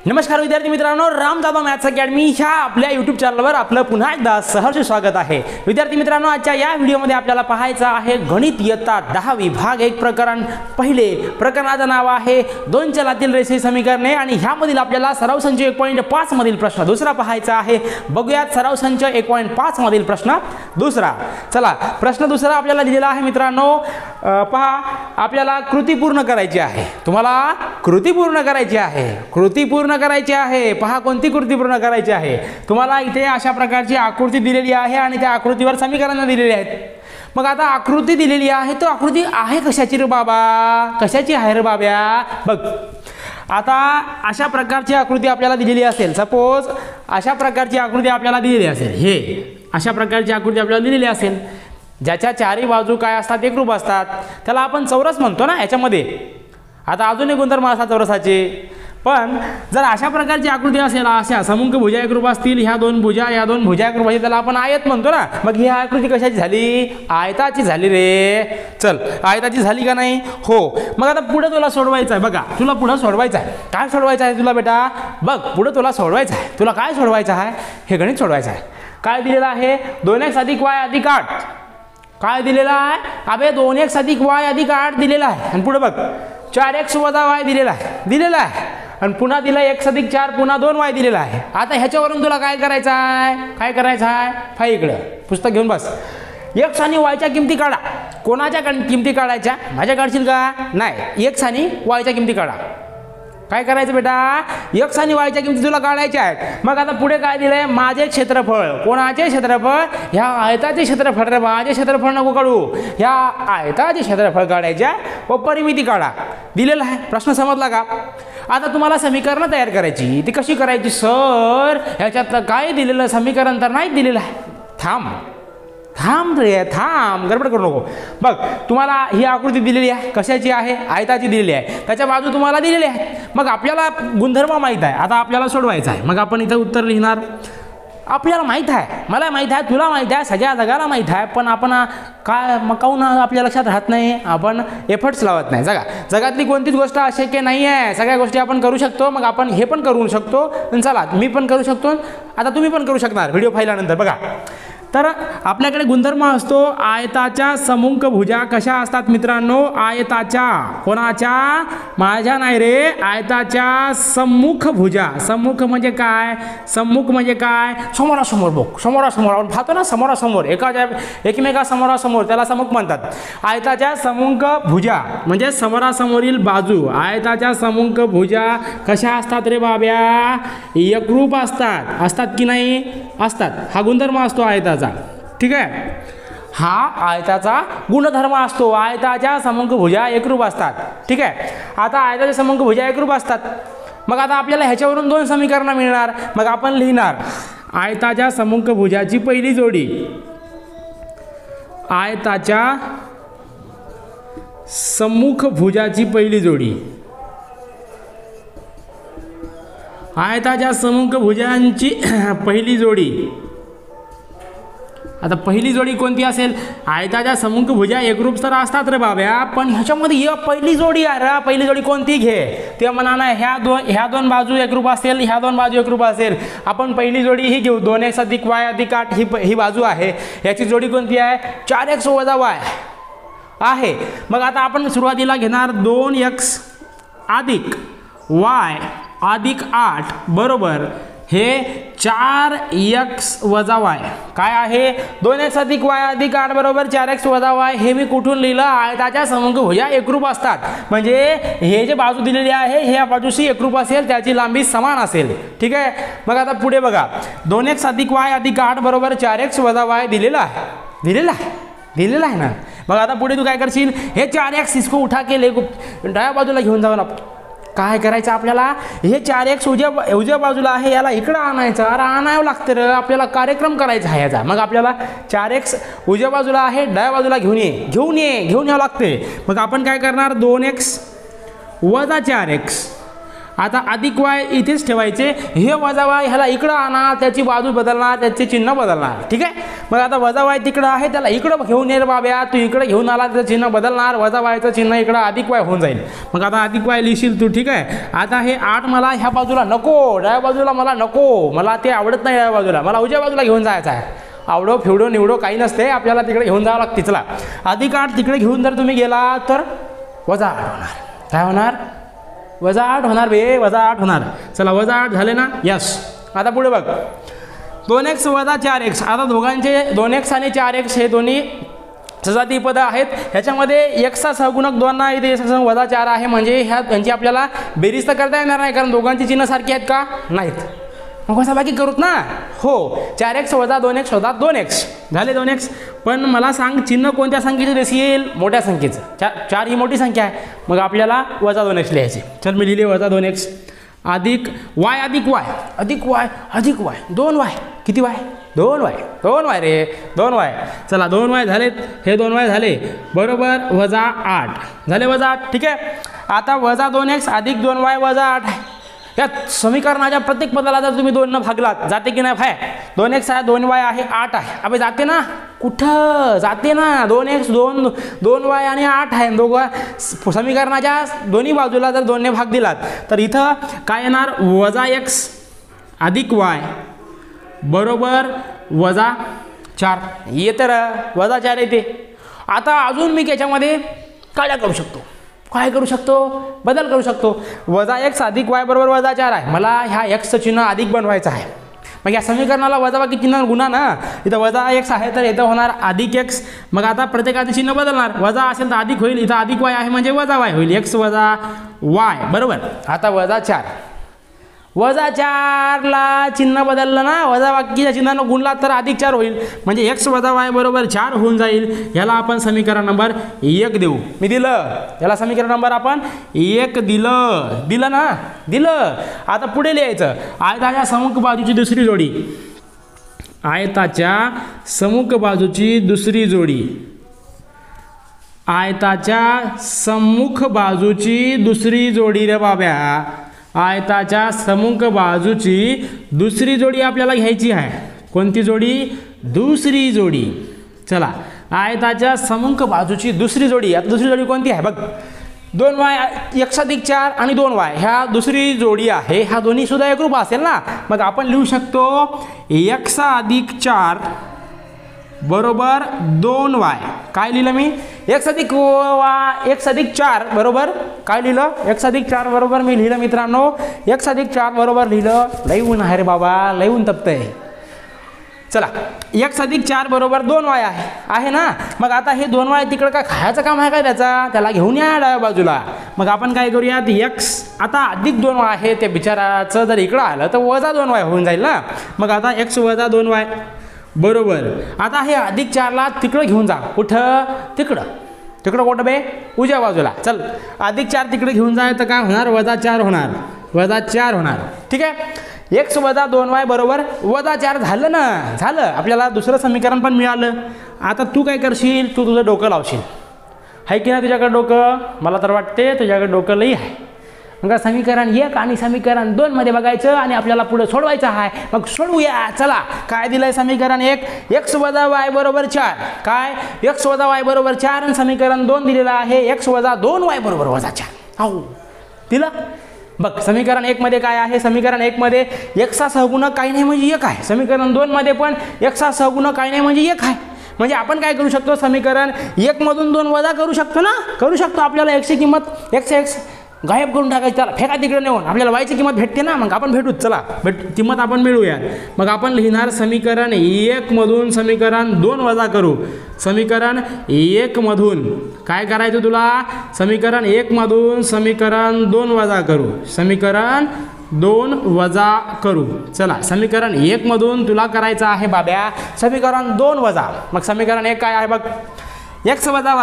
नमस्कार विद्यार्थी मित्रांनो, राम जाधव मॅथ्स अकॅडमी ह्या आपल्या यूट्यूब चॅनलवर आपलं पुन्हा एकदा सहर्ष स्वागत आहे। विद्यार्थी मित्रांनो, आजच्या या व्हिडिओमध्ये आपल्याला पाहायचं आहे गणित इयत्ता 10वी भाग 1 प्रकरण। पहिले प्रकरणाचं नाव आहे दोन चलातील रेषीय समीकरणे आणि ह्यामधील आपल्याला सराव संच 1.5 मधील प्रश्न दुसरा पाहायचा आहे। बघूयात सराव संच 1.5 मधील प्रश्न दुसरा। चला, प्रश्न दुसरा आपल्याला दिलेला आहे मित्रांनो। पहा, आपल्याला कृती पूर्ण करायची आहे। तुम्हाला कृती पूर्ण करायची आहे, कृती पूर्ण करायची आहे। पहा, कोणती कृती पूर्ण करायची आहे तुम्हाला। इथे अशा प्रकारची आकृती दिलेली आहे आणि त्या आकृतीवर समीकरणे दिलेली आहेत। मग आता आकृती दिलेली आहे, तो आकृती आहे कशाची रे बाबा? कशाची आहे रे बाब्या? बघ, आता अशा प्रकारची आकृती आपल्याला दिलेली असेल, सपोज अशा प्रकारची आकृती आपल्याला दिलेली असेल, हे अशा प्रकारची आकृती आपल्याला दिलेली असेल ज्याच्या चारही बाजू काय असतात, एकरूप असतात, त्याला आपण चौरस म्हणतो ना। याच्यामध्ये आता अजून एक गुणधर्म असतात चौरसाचे। पण जर अशा प्रकारची आकृती असेल, अशा सममुख भुजा एकरूप असतील, ह्या दोन भुजा एकरूप असतील, त्याला आपण आयत म्हणतो ना। मग ही आकृती कशाची झाली? आयताची झाली रे। चल, आयताची झाली का नाही? हो। मग आता पुढे तुला सोडवायचं आहे। बघा, तुला पुढे सोडवायचं आहे। काय सोडवायचं आहे तुला बेटा? बघ, पुढे तुला सोडवायचं आहे। तुला काय सोडवायचं आहे? हे गणित सोडवायचं आहे। काय दिलेलं आहे? 2x + y + 8। काय दिलेलं आहे? अबे 2x + y + 8 दिलेला आहे। आणि पुढे बघ 4x - y दिलेला आहे। आणि पुन्हा दिला x + 4 पुन्हा 2y दिलेला आहे। आता ह्याच्यावरून तुला काय करायचं आहे? काय करायचं आहे? फाई इकडे पुस्तक घेऊन बस। x आणि y च्या किमती काढा। कोणाच्या किमती काढायच्या? माझ्या काढशील का? नाही, x आणि y च्या किमती काढा। काय करायचं बेटा? x आणि y च्या किमती तुला काढायच्या आहेत। मग आता पुढे काय दिलंय? माझे क्षेत्रफळ। कोणाचे क्षेत्रफळ? ह्या आयताचे क्षेत्रफळ रे। माझे क्षेत्रफळ नको काढू, ह्या आयताचे क्षेत्रफळ काढायच्या व परिमिती काढा। दिलेला आहे। प्रश्न समजला का? आता तुम्हाला समीकरण तयार करायची। ती कशी करायची? सर, ह्याच्यात काय दिलेलं समीकरण तर नाही दिलेलं आहे। थांब रे, थांब, गडबड करू नको। बघ, तुम्हाला ही आकृती दिलेली आहे, कशाची आहे? आयताची दिलेली आहे। त्याच्या बाजू तुम्हाला दिलेली आहे। मग आपल्याला गुणधर्म माहित आहे, आता आपल्याला सोडवायचं आहे। मग आपण इथं उत्तर लिहिणार। आपल्याला माहित आहे, मला माहित आहे, तुला माहित आहे, सगळ्या जगाला माहित आहे, पण आपण काय मग काहून आपल्या लक्षात राहत नाही? आपण एफर्ट्स लावत नाही। जगातली कोणतीच गोष्ट अशक्य नाही आहे। सगळ्या गोष्टी आपण करू शकतो। मग आपण हे पण करू शकतो। चला, मी पण करू शकतो, आता तुम्ही पण करू शकणार व्हिडिओ पाहिल्यानंतर। बघा, तर आपल्याकडे गुणधर्म असतो आयताच्या सममुख भुजा कशा असतात मित्रांनो? आयताच्या, कोणाच्या? माझ्या नाही रे, आयताच्या सम्मुख भुजा। सम्मुख म्हणजे काय? सम्मुख म्हणजे काय? समोरासमोर बघ, समोरासमोर आपण पाहतो ना, समोरासमोर एकमेका समोरासमोर, त्याला सम्मुख म्हणतात। आयताच्या सम्मुख भुजा म्हणजे समोरासमोरील बाजू। आयताच्या सम्मुख भुजा कशा असतात रे बाब्या? एकरूप असतात की नाही? असतात। हा गुणधर्म असतो आयताचा। ठीक आहे, हा आयताचा गुणधर्म असतो। आयताच्या सममुख भुजा एकरूप असतात। ठीक आहे, आता आयताच्या सममुख भुजा एकरूप असतात। मग आता आपल्याला ह्याच्यावरून दोन समीकरणं मिळणार। मग आपण लिहिणार आयताच्या सममुख भुजाची पहिली जोडी, आयताच्या सम्मुख भुजाची पहिली जोडी, आयताच्या सम्मुख भुजांची पहिली जोडी। आता पहिली जोडी कोणती असेल? आयताच्या सम्मुख भुजा एकरूप तर असतात रे बाब्या, पण ह्याच्यामध्ये पहिली जोडी आहे रे। पहिली जोडी कोणती घे? ते म्हणा ना, ह्या दोन बाजू एकरूप असेल, ह्या दोन बाजू एकरूप असेल। आपण पहिली जोडी ही घेऊ, 2x + y + 8 ही बाजू आहे। याची जोडी कोणती आहे? 4x - y आहे। मग आता आपण सुरुवातीला घेणार 2x + y + 8 बरोबर हे 4x - y काय आहे? 2x + y + 8 बरोबर 4x - y। हे मी कुठून लिहिलं? आयताच्या सममुख भुजा एकरूप असतात म्हणजे हे जे बाजू दिलेली आहे, ह्या बाजूशी एकरूप असेल, त्याची लांबी समान असेल। ठीक आहे, मग आता पुढे बघा, 2x + y + 8 बरोबर 4x - y दिलेला आहे ना। मग आता पुढे तू काय करशील? हे 4x इसको उठा के डाव्या बाजूला घेऊन जाऊ ना। काय करायचं आपल्याला? हे 4x उजव्या बाजूला आहे, याला इकडं आणायचं। अरे आणावं लागतं रे, आपल्याला कार्यक्रम करायचा आहे याचा। मग आपल्याला 4x उजव्या बाजूला आहे, डाव्या बाजूला घेऊन यावं लागते। मग आपण काय करणार? 2x - 4x आता अधिक वाय इथेच ठेवायचे, हे वजा वाय ह्याला इकडं आणा, त्याची बाजू बदलणार, त्याचे चिन्ह बदलणार, ठीक आहे. मग आता वजा वाय तिकडं आहे, त्याला इकडं घेऊन ये रे बाब्या, तू इकडे घेऊन आला त्याचं चिन्ह बदलणार, वजा वायचं चिन्ह इकडं अधिक वाय होऊन जाईल. मग आता अधिक वाय लिहिशील तू, ठीक आहे. आता हे 8 मला ह्या बाजूला नको, डाव्या बाजूला मला नको, मला ते आवडत नाही डाव्या बाजूला, मला उजव्या बाजूला घेऊन जायचं आहे. आवडो फिवडो निवडो काही नसते, आपल्याला तिकडे घेऊन जावं लागते. चला अधिक 8 तिकडे घेऊन जर तुम्ही गेला तर वजा 8 होणार. काय होणार? वजा 8 होणार बे, वजा 8 होणार. चला वजा 8 झाले ना, यस. आता पुढे बघ 2x वजा 4x. आता दोघांचे 2x आणि 4x हे दोन्ही सजाती पदं आहेत. ह्याच्यामध्ये xचा सहगुणक 2 ना इथे वजा 4 आहे, म्हणजे ह्या त्यांची आपल्याला बेरीज तर करता येणार नाही, कारण दोघांची चिन्ह सारखी आहेत का? नाहीत. मग कसं बाकी करूत ना. हो 4x वजा 2x वजा 2x झाले 2x. पण मला सांग चिन्ह कोणत्या संख्येचे दिसेल? मोठ्या संख्येचं. 4 ही मोठी संख्या आहे, मग आपल्याला वजा 2x लिहायचे. चल मी लिहिले वजा 2x अधिक y अधिक y अधिक y अधिक y 2y. किती y? 2y. 2y रे 2y. चला 2y झालेत, हे 2y झाले बरोबर वजा 8 झाले, वजा 8, ठीक आहे. आता वजा 2x अधिक 2y वजा 8 आहे. या समीकरणाच्या प्रत्येक पदाला जर तुम्ही 2 न भागलात जाते की नाही? भाय 2x आहे, 2y आहे, 8 आहे. अबे जाते ना, कुठं जाते ना. 2x 2y आणि 8 आहे. दोघं समीकरणाच्या दोन्ही बाजूला जर 2 ने भाग दिलात तर इथं काय येणार? वजा x अधिक y बरोबर वजा 4 येते र, वजा 4 येते. आता अजून मी त्याच्यामध्ये काय करू शकतो? काय करू शकतो? बदल करू शकतो. वजा x अधिक y बरोबर वजा 4 आहे. मला ह्या x चिन्ह अधिक बनवायचं आहे. मग या समीकरणाला वजाबाकी चिन्ह गुणा ना. इथं वजा x आहे तर इथं होणार अधिक x. मग आता प्रत्येकाचे चिन्ह बदलणार. वजा असेल तर अधिक होईल, इथं अधिक y आहे म्हणजे वजा y होईल. x वजा y बरोबर. आता वजा 4 वजा 4 ला चिन्ह बदललं ना, वजा बाकीच्या चिन्हानं गुणला तर अधिक 4 होईल, म्हणजे x वजा y बरोबर 4 होऊन जाईल. याला आपण समीकरण नंबर 1 देऊ. मी दिलं याला समीकरण नंबर आपण 1 दिलं ना, दिलं. आता पुढे लिहायचं आयताच्या समुख बाजूची दुसरी जोडी. आयताच्या समुख बाजूची दुसरी जोडी. आयताच्या सम्मुख बाजूची दुसरी जोडी रे बाब्या. आयताच्या समुख बाजूची दुसरी जोडी आपल्याला घ्यायची आहे. कोणती जोडी? दुसरी जोडी. चला आयताच्या समुख बाजूची दुसरी जोडी. आता दुसरी जोडी कोणती आहे बघ. 2y x अधिक 4 आणि 2y ह्या दुसरी जोडी आहे. ह्या दोन्ही सुद्धा एकरूप असेल ना, मग आपण लिहू शकतो x अधिक 4 बरोबर 2y. काय लिहिलं मी? x अधिक 4 बरोबर काय लिहिलं? x अधिक 4 बरोबर मी लिहिलं मित्रांनो, x अधिक 4 बरोबर लिहिलं. लई ऊन आहे रे बाबा, लई ऊन तपतंय. चला x अधिक 4 बरोबर 2y आहे ना. मग आता हे 2y तिकडं काय खायचं काम आहे काय त्याला घेऊन या डाव्या बाजूला. मग आपण काय करूयात, x आता अधिक 2y आहे, त्या बिचाराचं जर इकडं आलं तर वजा 2y होऊन जाईल ना. मग आता x वजा 2y बरोबर. आता हे अधिक 4 ला तिकडं घेऊन जा. कुठं? तिकडं कुठं बे? उजव्या बाजूला. चल अधिक 4 तिकडे घेऊन जाय तर काय होणार? वजा 4 होणार. वजा 4 होणार, ठीक आहे. x वजा 2y बरोबर वजा 4 झालं ना. झालं, आपल्याला दुसरं समीकरण पण मिळालं. आता तू काय करशील? तू तुझं डोकं लावशील. आहे की नाही तुझ्याकडे डोकं? मला तर वाटते तुझ्याकडे डोकं लई आहे. मग समीकरण 1 आणि समीकरण 2 मध्ये बघायचं आणि आपल्याला पुढे सोडवायचं आहे. मग सोडवूया. चला काय दिलंय समीकरण 1? x वजा y बरोबर 4. काय? x वजा y बरोबर 4 आणि समीकरण 2 दिलेलं आहे x वजा 2y बरोबर वजा 4. हो दिलं. बघ समीकरण 1 मध्ये काय आहे? समीकरण 1 मध्ये x चा सहगुणक काही नाही म्हणजे 1 आहे. समीकरण 2 मध्ये पण x चा सहगुणक काही नाही म्हणजे 1 आहे. म्हणजे आपण काय करू शकतो? समीकरण 1 मधून 2 वजा करू शकतो ना. करू शकतो. आपल्याला x ची किंमत x गायब करून टाकायची. त्याला फेका तिकडे नेऊन आपल्याला y ची किंमत भेटते ना. मग आपण भेटूच. चला किंमत आपण मिळूया. मग आपण लिहिणार समीकरण 1 मधून समीकरण 2 वजा करू. समीकरण 1 मधून काय करायचं तुला? समीकरण 1 मधून समीकरण 2 वजा करू. समीकरण 2 वजा करू. चला समीकरण 1 मधून तुला करायचं आहे बाब्या समीकरण 2 वजा. मग समीकरण 1 काय आहे बघ. x वजा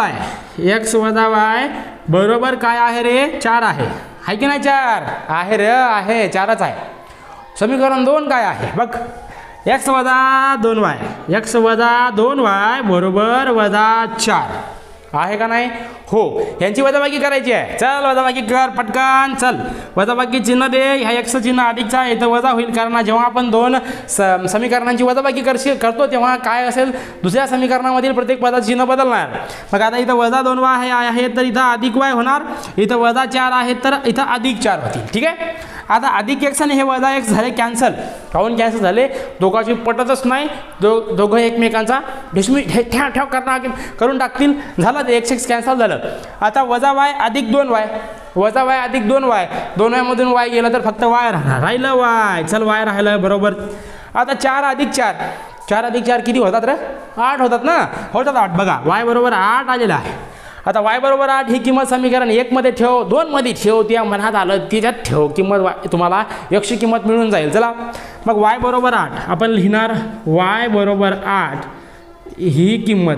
y बरोबर काय आहे रे? 4 आहे. आहे की नाही? 4 आहे रे. आहे 4च आहे. समीकरण 2 काय आहे बघ. x वजा 2y बरोबर वजा 4. आहे का नाही? हो. यांची वजाबाकी करायची आहे. चल वजाबाकी कर पटकन. चल वजाबाकी चिन्ह दे. ह्या x चिन्ह अधिकचा इथं वजा होईल, कारण जेव्हा आपण दोन समीकरणांची वजाबाकी करतो तेव्हा काय असेल, दुसऱ्या समीकरणामधील प्रत्येक पदाचे चिन्ह बदलणार. मग आता इथं वजा 2y आहे तर इथं अधिक y होणार, इथं वजा 4 आहे तर इथं अधिक 4 होतील. ठीक आहे. आता अधिक x आणि हे वजा x झाले कॅन्सल. काहून कॅन्सल झाले? दोघांची पटतच नाही. दोघं एकमेकांचा ठेव करून टाकतील. झालं ते x कॅन्सल झालं. आता वजा y अधिक 2y, वजा y अधिक 2y, 2y मधून y गेलं तर फक्त y राहणार. राहिलं y. चल y राहिलं बरोबर. आता 4 अधिक 4, 4 अधिक 4 किती होतात रे? 8 होतात ना? होतात 8. बघा y बरोबर 8 आलेला आहे. आता y बरोबर 8 ही किंमत समीकरण 1 मध्ये ठेव, 2 मध्ये ठेव, त्या मनात आलं त्याच्यात ठेव किंमत, तुम्हाला x ची किंमत मिळून जाईल. चला मग y बरोबर 8 आपण लिहिणार. y बरोबर 8 ही किंमत,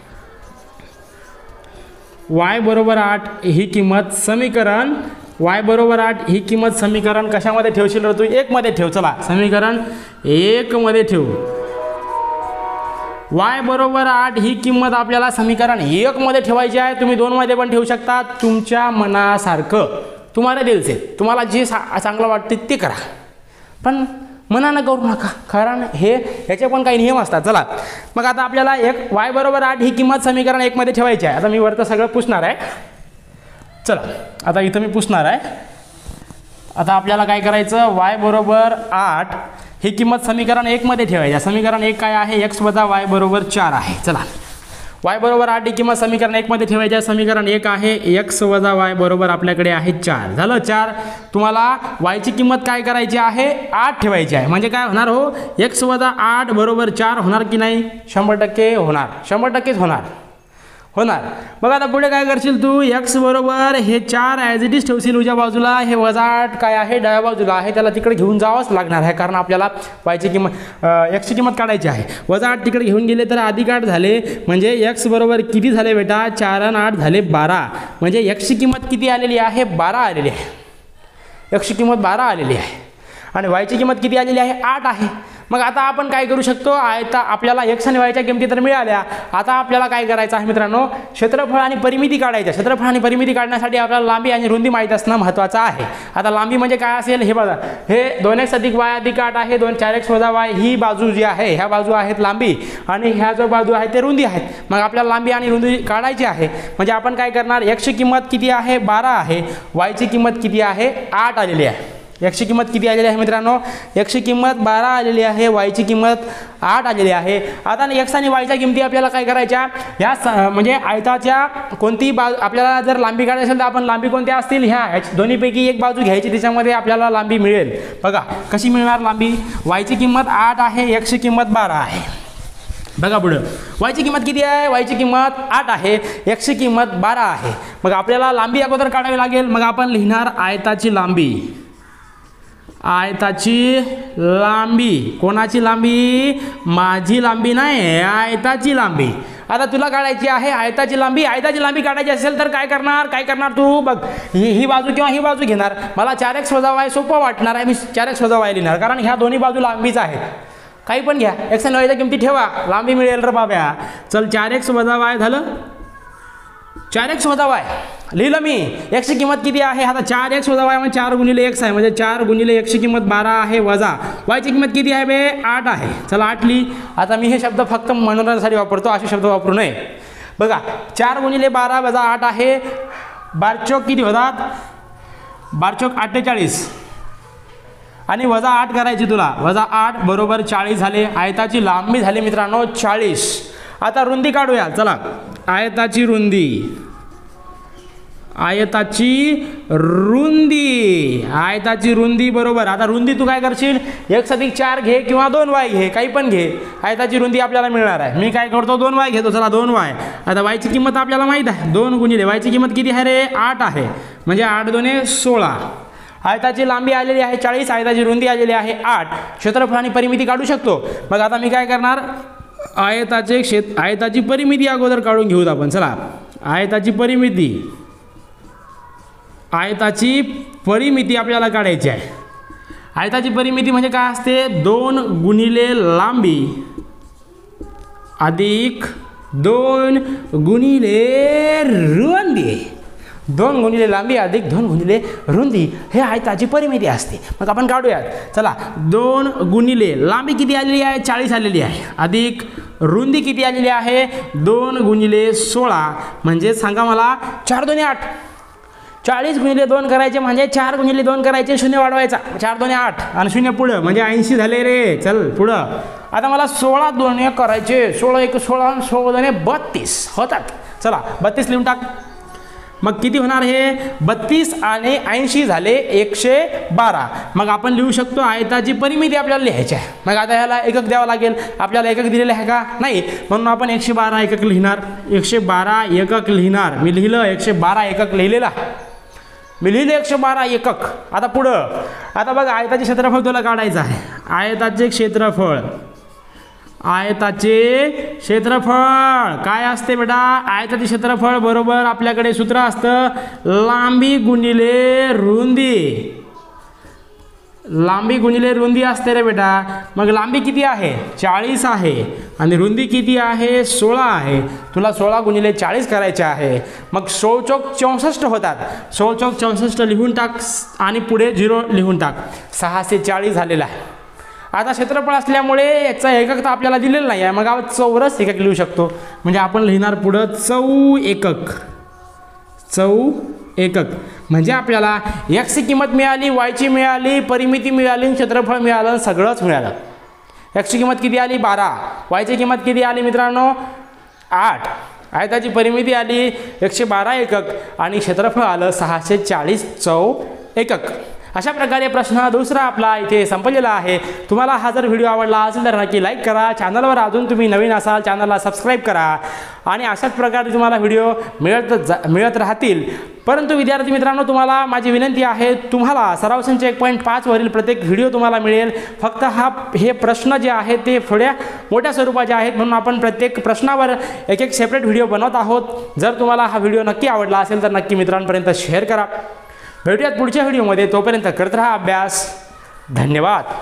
y बरोबर 8 ही किंमत समीकरण, y बरोबर 8 ही किंमत समीकरण कशामध्ये ठेवशील रे तू? 1 मध्ये ठेव. चला समीकरण 1 मध्ये ठेव. y बरोबर 8 ही किंमत आपल्याला समीकरण 1 मध्ये ठेवायची आहे. तुम्ही 2 मध्ये पण ठेवू शकता, तुमच्या मनासारखं. तुम्हाला दिल से तुम्हाला जे चांगलं वाटते ते करा, पण मनानं करू नका, कारण याचे पण काही नियम असतात. चला मग आता आपल्याला y बरोबर 8 ही किंमत समीकरण 1 मध्ये ठेवायची आहे. आता मी वरतं सगळं पुसणार आहे. चला आता इथं मी पुसणार आहे. आता आपल्याला काय करायचं? y बरोबर 8 ही किंमत समीकरण 1 मध्ये ठेवायची. समीकरण 1 काय आहे? x वजा y बरोबर 4 आहे. चला y बरोबर 8 ही किंमत समीकरण 1 मध्ये ठेवायची आहे. समीकरण 1 आहे x वजा y बरोबर आपल्याकडे आहे 4. झालं 4. तुम्हाला y ची किंमत काय करायची आहे? 8 ठेवायची आहे. म्हणजे काय होणार हो? x वजा 8 बरोबर 4 होणार की नाही? 100% होणार. 100%च होणार. मग आता पुढे काय करशील तू? x बरोबर हे 4 ॲज इट इज ठेवशील उजव्या बाजूला. हे वजा 8 काय आहे? डाव्या बाजूला आहे. त्याला तिकडे घेऊन जावंच लागणार आहे, कारण आपल्याला y ची किंमत, x ची किंमत काढायची आहे. वजा 8 तिकडे घेऊन गेले तर अधिक 8 झाले. म्हणजे x बरोबर किती झाले बेटा? 4 आणि 8 झाले 12. म्हणजे x ची किंमत किती आलेली आहे? 12 आलेली आहे. x ची किंमत 12 आलेली आहे आणि y ची किंमत किती आलेली आहे? 8 आहे. मग आता आपण काय करू शकतो? आपल्याला x आणि y च्या किमती तर मिळाल्या. आता आपल्याला काय करायचं आहे मित्रांनो? क्षेत्रफळ आणि परिमिती काढायची. क्षेत्रफळ आणि परिमिती काढण्यासाठी आपल्याला लांबी आणि रुंदी माहीत असणं महत्त्वाचं आहे. आता लांबी म्हणजे काय असेल? हे बघा, हे 2x अधिक y अधिक 8 आहे. 4x वजा y ही बाजू जी आहे, ह्या बाजू आहेत लांबी आणि ह्या जो बाजू आहे ते रुंदी आहेत. मग आपल्याला लांबी आणि रुंदी काढायची आहे. म्हणजे आपण काय करणार? x ची किंमत किती आहे? 12 आहे. y ची किंमत किती आहे? 8 आलेली आहे. x ची किंमत किती आलेली आहे मित्रांनो? x ची किंमत 12 आलेली आहे. y ची किंमत 8 आलेली आहे. आता x आणि y च्या किमती आपल्याला काय करायच्या? या म्हणजे आयताच्या कोणती बाजू आपल्याला जर लांबी काढायची असेल तर आपण लांबी कोणत्या असतील? ह्या दोन्हीपैकी एक बाजू घ्यायची, त्याच्यामध्ये आपल्याला लांबी मिळेल. बघा कशी मिळणार लांबी? y ची किंमत 8 आहे, x ची किंमत 12 आहे. बघा पुढं y ची किंमत किती आहे? y ची किंमत 8 आहे, x ची किंमत 12 आहे. मग आपल्याला लांबी अगोदर काढावी लागेल. मग आपण लिहिणार आयताची लांबी. आयताची लांबी. कोणाची लांबी? माझी लांबी नाही, आयताची लांबी. आता तुला काढायची आहे आयताची लांबी. आयताची लांबी काढायची असेल तर काय करणार तू? बघ, ही बाजू किंवा ही बाजू घेणार. मला 4x वजा y सोपं वाटणार आहे, मी 4x वजा y लिहिणार, कारण ह्या दोन्ही बाजू लांबीच आहेत. काही पण घ्या, x आणि y च्या किमती ठेवा, लांबी मिळेल रे बाब्या. चल 4x वजा y झालं. 4x वजा y लिहिलं मी. x ची किंमत किती आहे? आता 4x वजा y म्हणजे 4 गुणिले x आहे, म्हणजे 4 गुणिले x ची किंमत 12 आहे, वजा y ची किंमत किती आहे बे? 8 आहे. चला 8 लिही. आता मी हे शब्द फक्त मनोरंजनासाठी वापरतो, असे शब्द वापरू नये. बघा 4 गुणिले 12 वजा 8 आहे. 12 चौक किती होतात? 12 चौक 48 आणि वजा 8 करायची तुला. वजा 8 बरोबर 40 झाले. आयताची लांबी झाली मित्रांनो 40. आता रुंदी काढूया. चला आयताची रुंदी. आयताची रुंदी बरोबर. आता रुंदी तू काय करशील? x अधिक 4 घे किंवा 2y घे, काही पण घे. आयताची रुंदी आपल्याला मिळणार आहे. मी काय करतो? 2y घेतो. चला 2y. आता y ची किंमत आपल्याला माहीत आहे. 2 गुणिले y ची किंमत किती आहे रे? 8 आहे. म्हणजे 8 2 16. आयताची लांबी आलेली आहे 40, आयताची रुंदी आलेली आहे 8. क्षेत्रफळ आणि परिमिती काढू शकतो. मग आता मी काय करणार? आयताची परिमिती अगोदर काढून घेऊत आपण. चला आयताची परिमिती आपल्याला काढायची आहे. आयताची परिमिती म्हणजे काय असते? 2 गुणिले लांबी अधिक 2 गुणिले रुंदी, 2 गुणिले लांबी अधिक 2 गुणिले रुंदी हे आयताची परिमिती असते. मग आपण काढूयात. चला 2 गुणिले लांबी किती आलेली आहे 40 आलेली आहे अधिक रुंदी किती आलेली आहे 2 गुणिले 16 म्हणजे सांगा मला 4 2 8. 40 गुणिले 2 करायचे म्हणजे 4 गुणिले 2 करायचे, शून्य वाढवायचा, 4 2 8 आणि शून्य पुढं म्हणजे 80 झाले रे. चल पुढं. आता मला 16 2 करायचे, 16 1 16 16 2 32 होतात. चला 32 लिहून टाक. मग किती होणार हे 32 आणि 80 झाले 112. मग आपण लिहू शकतो आयताची परिमिती आपल्याला लिहायची आहे. मग आता ह्याला एकक द्यावं लागेल. आपल्याला एकक दिलेलं आहे का नाही, म्हणून आपण 112 एकक लिहिणार. 112 एकक लिहिणार. मी लिहिलं 112 एकक लिहिलेला, मी लिहिले 112 एकक. आता पुढं. आता बघा आयताचे क्षेत्रफळ तुला काढायचं आहे. आयताचे क्षेत्रफळ, आयताचे क्षेत्रफळ काय असते बेटा, आयताचे क्षेत्रफळ बरोबर आपल्याकडे सूत्र असतं लांबी गुणिले रुंदी. लांबी गुणिले रुंदी असते रे बेटा. मग लांबी किती आहे 40 आहे आणि रुंदी किती आहे 16 आहे. तुला 16 गुणिले 40 करायचे आहे. मग 16 चौक 64 होतात. 16 चौक 64 लिहून टाक आणि पुढे 0 लिहून टाक. 640 झालेला आहे. आता क्षेत्रफळ असल्यामुळे याचा एकक तर आपल्याला दिलेलं नाही आहे. मग आपण चौरस एकक लिहू शकतो. म्हणजे आपण लिहिणार पुढं चौ एकक. चौ एकक म्हणजे आपल्याला एक्सची किंमत मिळाली, वायची मिळाली, परिमिती मिळाली, क्षेत्रफळ मिळालं, सगळंच मिळालं. एक्सची किंमत किती आली 12, वायची किंमत किती आली मित्रांनो 8, आयताची परिमिती आली 112 एकक आणि क्षेत्रफळ आलं 640 चौ एकक. अशा प्रकारे प्रश्न दुसरा आपला इथे संपलेला आहे. तुम्हाला हा जर व्हिडिओ आवडला असेल तर नक्की लाईक करा. चॅनलवर अजून तुम्ही नवीन असाल चॅनलला सबस्क्राईब करा आणि अशाच प्रकारे तुम्हाला व्हिडिओ मिळत राहतील. परंतु विद्यार्थी मित्रांनो तुम्हाला माझी विनंती आहे, तुम्हाला सराव संच 1.5 वरील प्रत्येक व्हिडिओ तुम्हाला मिळेल. फक्त हे प्रश्न जे आहेत ते थोड्या मोठ्या स्वरूपाचे आहेत म्हणून आपण प्रत्येक प्रश्नावर एक एक सेपरेट व्हिडिओ बनवत आहोत. जर तुम्हाला हा व्हिडिओ नक्की आवडला असेल तर नक्की मित्रांपर्यंत शेअर करा. भेटूयात पुढच्या व्हिडिओमध्ये. तोपर्यंत करत राहा अभ्यास. धन्यवाद.